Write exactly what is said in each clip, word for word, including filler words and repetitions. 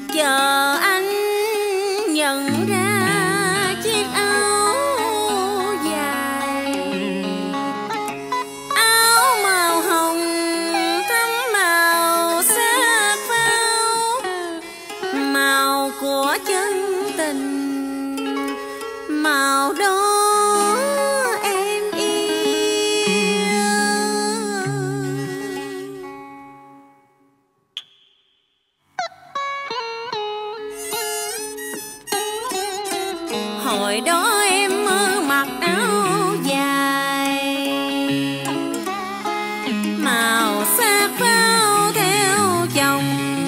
chờ anh nhận ra chiếc áo dài, áo màu hồng thắm màu sắc pháo, màu của chân tình, màu đó em yêu. Hồi đó em mơ mặc áo dài, màu sắc pháo theo chồng,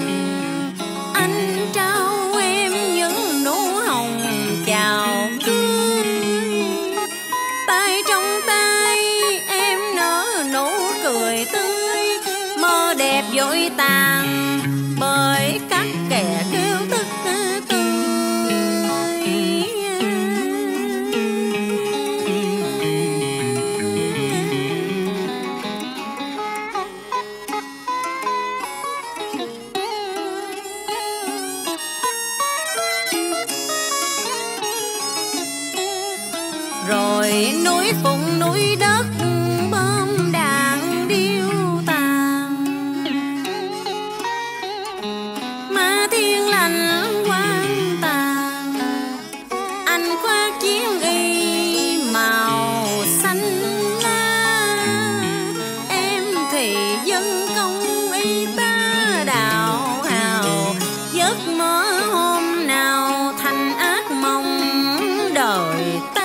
anh trao em những nụ hồng chào cưới. Tay trong tay em nở nụ cười tươi, mơ đẹp vội tàn bởi các kẻ kêu tức tươi. Rồi núi phụng núi đất bom đạn điêu tàn, mà thiên lành quan tàn. Anh khoác chiến y màu xanh lá, em thì dân công y tá đạo hào. Giấc mơ hôm nào thành ác mộng đời ta.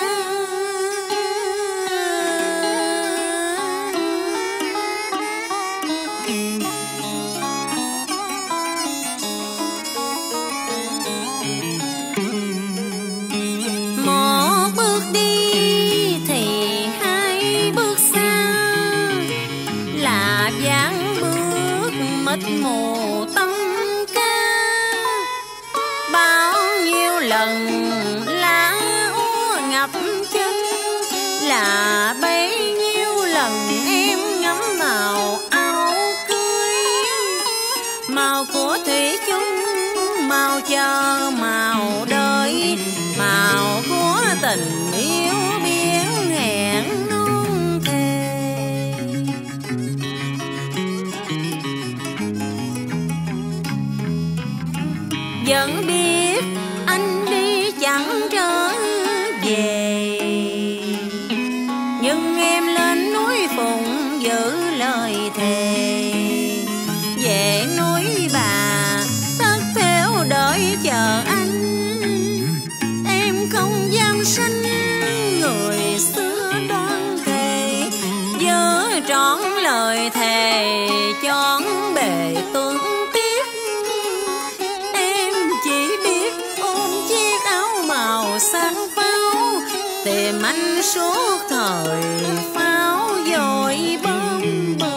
Một bước đi thì hai bước xa, là dáng bước mịt mù tâm ca. Bao nhiêu lần lá úa ngập chân, là bấy nhiêu lần em ngắm màu áo cưới. Màu của thủy chung, màu chờ, màu đợi, màu của tình yêu biển hẹn non thề. Vẫn biết anh đi chẳng trở về, nhưng em lên núi phụng giữ lời thề. Về núi bà tất theo đợi chờ anh, em không dám sanh người xưa đoan thề. Nhớ trọn lời thề chọn bề tuân tiếp, em chỉ biết ôm chiếc áo màu sáng pháo, tìm anh suốt thời pháo dội bom bờ.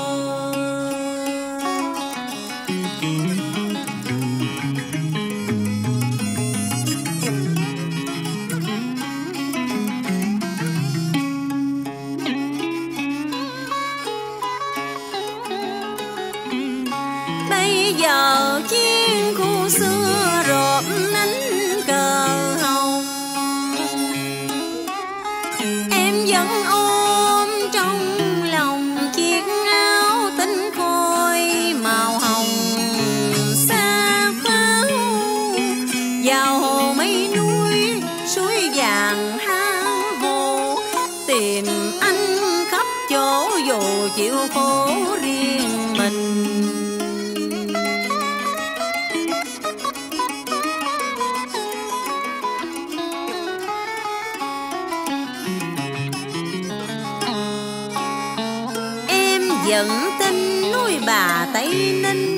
Bây giờ chiến khu xưa rộp ánh cờ hồng, em vẫn ôm trong lòng chiếc áo tinh khôi màu hồng xa pháo. Vào hồ mây núi suối vàng há hồ, tìm anh khắp chỗ dù chịu khổ riêng mình. Vẫn tin núi bà Tây Ninh,